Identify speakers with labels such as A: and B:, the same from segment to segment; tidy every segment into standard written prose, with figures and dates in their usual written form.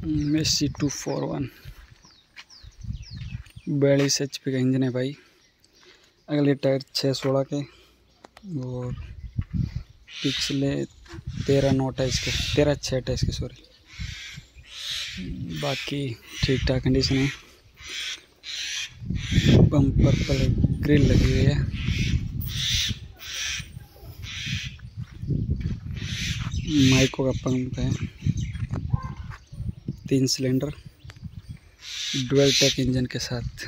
A: Messi 241 42 HP का engine है भाई। अगले टायर 616 के और पिछले 13 नोट है इसके, 13 6 है इसके सॉरी। बाकी ठीक ठाक कंडीशन है। बम्पर पर ग्रिल लगी हुई है। माइको का पंप है। 3 सिलेंडर डुअल टेक इंजन के साथ।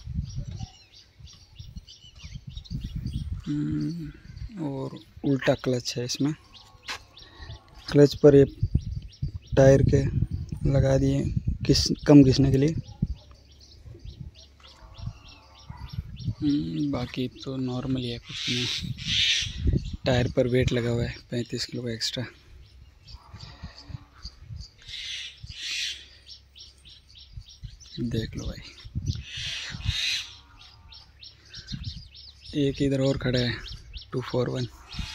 A: और उल्टा क्लच है इसमें। क्लच पर ये टायर के लगा दिए कम घिसने के लिए। बाकी तो नॉर्मल ही है, कुछ नहीं। टायर पर वेट लगा हुआ है 35 किलो का एक्स्ट्रा। देख लो भाई। एक इधर और खड़ा है 241।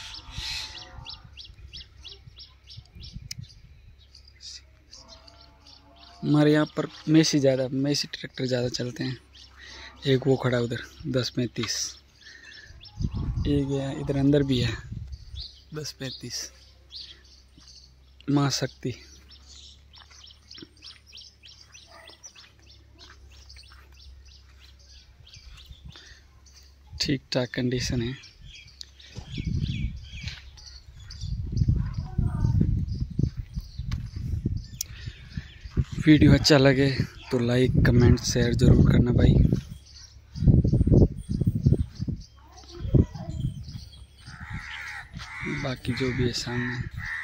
A: हमारे यहाँ पर मेसी ट्रैक्टर ज़्यादा चलते हैं। एक वो खड़ा उधर 1035। एक इधर अंदर भी है 1035 माँ शक्ति। ठीक ठाक कंडीशन है। वीडियो अच्छा लगे तो लाइक कमेंट शेयर ज़रूर करना भाई। बाकी जो भी है सामने